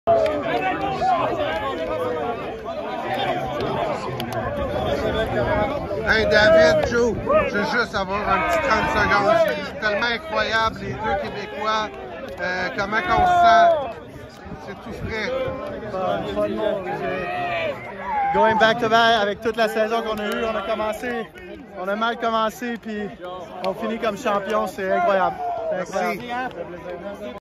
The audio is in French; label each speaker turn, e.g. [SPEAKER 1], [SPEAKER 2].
[SPEAKER 1] Hey David, Joe, je veux juste avoir un petit 30 secondes. C'est tellement incroyable, les deux Québécois. Comment on se sent? C'est tout frais.
[SPEAKER 2] Going back to back avec toute la saison qu'on a eue, on a mal commencé, puis on finit comme champion, c'est incroyable.
[SPEAKER 1] Merci.